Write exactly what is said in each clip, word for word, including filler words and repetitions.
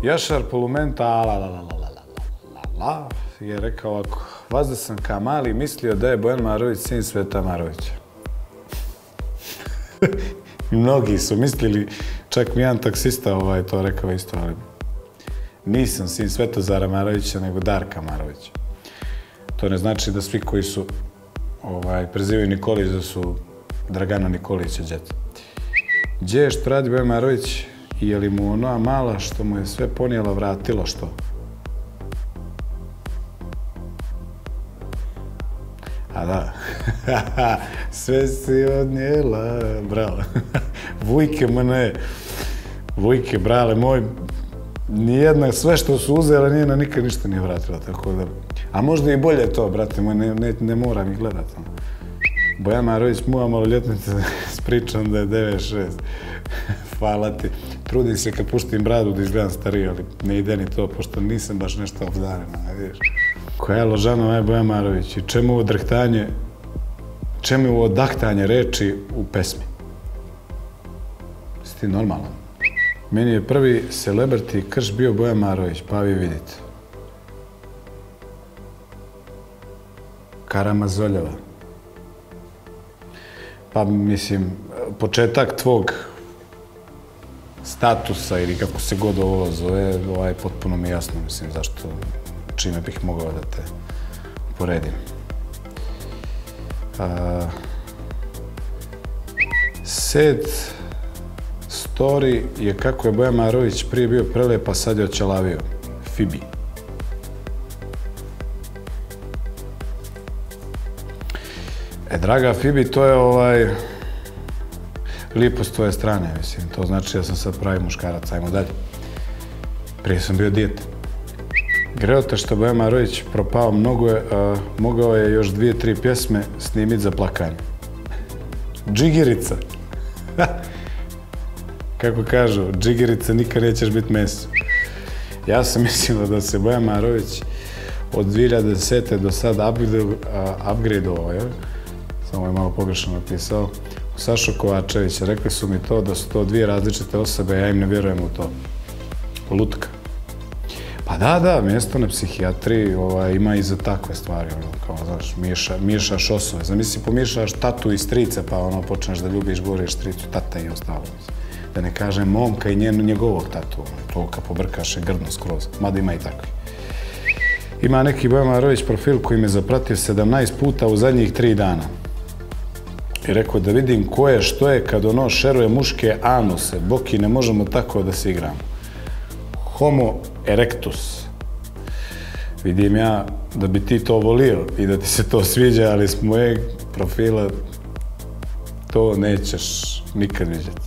Jašar Polumenta, la la la la la la la, je rekao ovako, vazda sam ka mali mislio da je Bojan Marović sin Sveta Marovića. Mnogi su mislili, čak mi jedan taksista ovaj to rekao isto, ali nisam sin Svetozara Marovića, nego Darka Marovića. To ne znači da svi koji su ovaj, prezivaju Nikolić da su Dragana Nikolića djeca. Gdje je što radi Bojan Marović i je li mu ona mala što mu je sve ponijela vratilo što? A da, sve si odnijela, bravo. Vujke mene, Vujke, brale moj, nijedna, sve što su uzela nijena nikad ništa nije vratila, tako da... A možda i bolje to, brate moj, ne, ne, ne moram ih gledat. Bojan Marović, moja maloljetnica, s pričom da je devedeset šest. Hvala ti. Trudim se kad puštim bradu da izgledam stariji, ali ne ide ni to, pošto nisam baš nešto obdarena, vidiš. Koja je Ložanova je Bojan Marović i čemu ovo drhtanje, čemu ovo dahtanje reči u pesmi? Si ti normalan? Meni je prvi celebrity krš bio Bojan Marović, pa vi vidite. Karamazoljeva. Pa mislim, početak tvog statusa ili kako se god ovo zove, ovaj, potpuno mi jasno, mislim, zašto, čime bih mogao da te poredim. A, sad story je kako je Bojan Marović prije bio prelep, a sad je oćelavio. Fibi. E, draga Fibi, to je ovaj... lijepo s tvoje strane, mislim. To znači da sam sad pravi muškarac. Ajmo dalje. Prije sam bio dijete. Greo te što Bojan Marović propao mnogo je, a, mogao je još dvije, tri pjesme snimit za plakanje. Džigirica. Kako kažu, džigirica nikad nećeš biti meso. Ja sam mislila da se Bojan Marović od dvije hiljade desete do sad upgradeovao, jel? Samo je malo pogrešno napisao. Sašo Kovačević, rekli su mi to da su to dvije različite osobe, ja im ne vjerujem u to. Lutka. Pa da, da, mjesto na psihijatriji ovaj, ima i za takve stvari, ono, kao, znaš, miješa, miješaš osobe. Zamisli, pomiješaš tatu i strica, pa ono, počneš da ljubiš, govoriš stricu, tata i ostalo. Da ne kažem momka i njen, njegovog tatu, ono, to kad pobrkaš je grdno skroz, mada ima i takvi. Ima neki Bojan Marović profil koji me zapratio sedamnaest puta u zadnjih tri dana. I rekao da vidim ko je, što je kad ono šeruje muške anuse. Boki, ne možemo tako da se igramo. Homo erectus. Vidim ja da bi ti to volio i da ti se to sviđa, ali s mojeg profila to nećeš nikad vidjeti.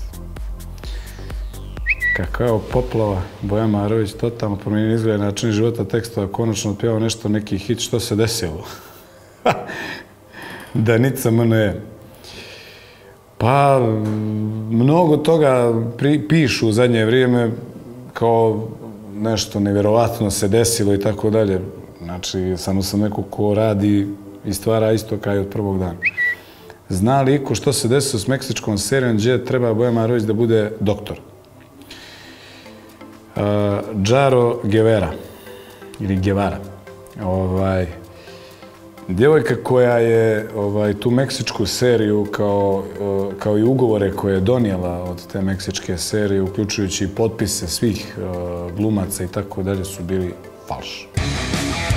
Kakao poplava, Bojan Marović totalno promijenio izgled način života tekstova, konačno otpjevao nešto, neki hit, što se desilo? Danica mene. Pa, mnogo toga pri, pišu u zadnje vrijeme kao nešto nevjerovatno se desilo i tako dalje. Znači, samo sam neko ko radi i stvara isto kao i od prvog dana. Zna li iko što se desilo s meksičkom serijom gdje treba Bojan Marović da bude doktor? Uh, Jaro Guevara ili Guevara. Ovaj... Djevojka koja je ovaj, tu meksičku seriju kao, kao i ugovore koje je donijela od te meksičke serije, uključujući i potpise svih uh, glumaca i tako dalje, su bili falš.